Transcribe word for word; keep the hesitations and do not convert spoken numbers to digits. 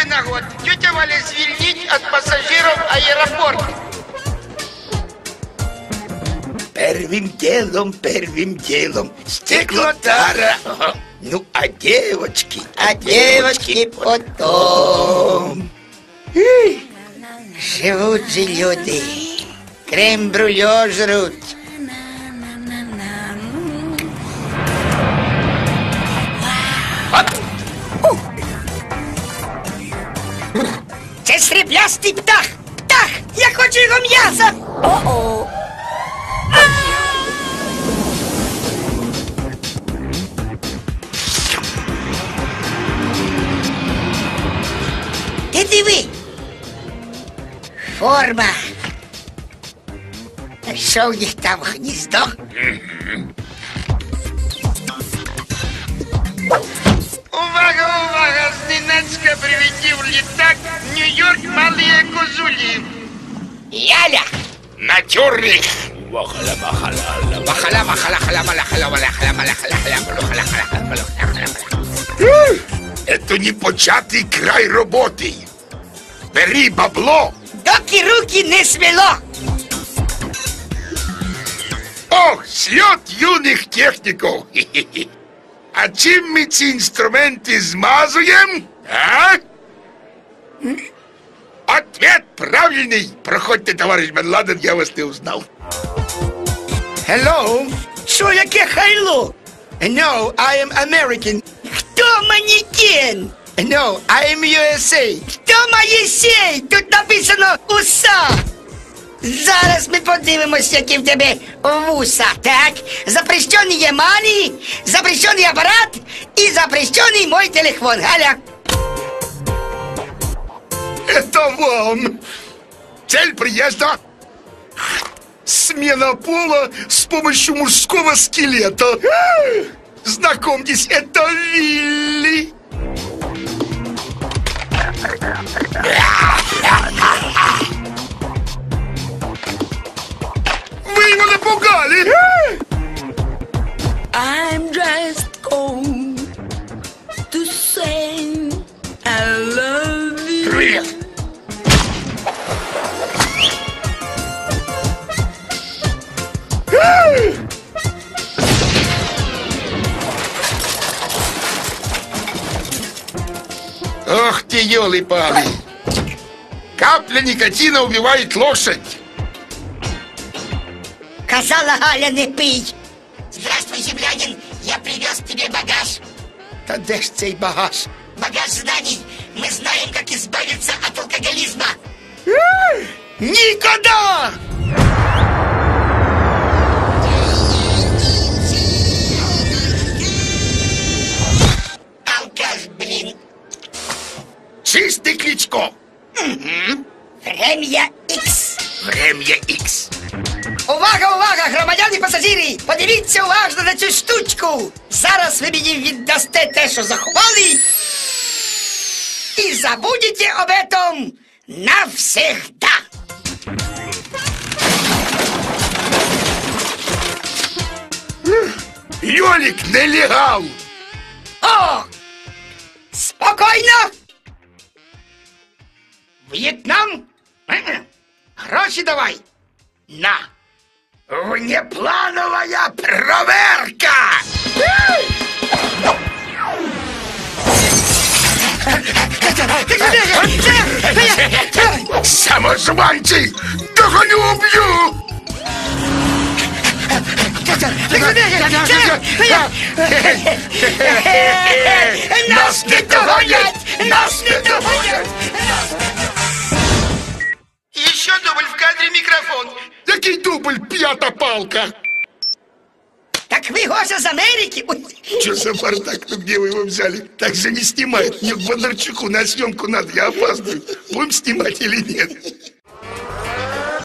на год. Тетя Валя звільнить от пассажиров аэропорт. Первым делом, первым делом. Стеклотара. Ага. Ну, а девочки? А девочки потом. Живут же люди. Крем-брюле жрут. Це сріблястий птах! Птах! Я хочу його м'яса! О-о! Ти диви! Форма! А що в них там гніздо? Увага, увага! Зненацька прилетів літак Нью-Йорк Малые Козули. Яля! Натюрлих. Это не початий край роботи. Бери бабло. Доки руки не свело! Ох, сльот юних техніків. Хі-хі-хі. А чим ми ці інструменти змазуємо? А? Ответ правильний. Проходьте, товарищ Бен Ладен, я вас не узнал. Hello? Що яке хайло? No, I am American. Хто манекен? No, I am ю ес ей. Хто Моїсей? Тут написано «Уса». Зараз ми подивимось, які в тебе вуса. Так, запрещений емалі, запрещений апарат і запрещений мой телефон. Галя. Это вам. Цель приезда? Смена пола с помощью мужского скелета. Знакомьтесь, это Вилли. Вы его напугали. I'm just cold to say I love you. Привет. Ох ты, елы-палы. Капля никотина убивает лошадь. Казала Галя, не пий. Здравствуй, землянин, я привез тебе багаж. Та де ж цей багаж? Багаж знаний. Мы знаем, как избавиться от алкоголизма. Никогда! Алкаш, блин. Чистый Кличко. Угу. Время Х. Время Х. Увага, увага, громадяни пасажири! Подивіться уважно на цю штучку! Зараз ви мені віддасте те, що заховали, і забудете об этом навсегда! Йолик, нелегал. О! Спокойно! В'єтнам? Гроші давай! На! Внеплановая проверка! Самозванцы! Догоню, убью! Нас не догонять! Нас не догонять! Еще дубль в кадре, микрофон. Який дубль, п'ята палка? Так вы, Гоша, з Америки? Ой. Что за бардак? Ну где вы его взяли? Так же не снимают. Мне к Бондарчуку на съемку надо, я опаздываю. Будем снимать или нет?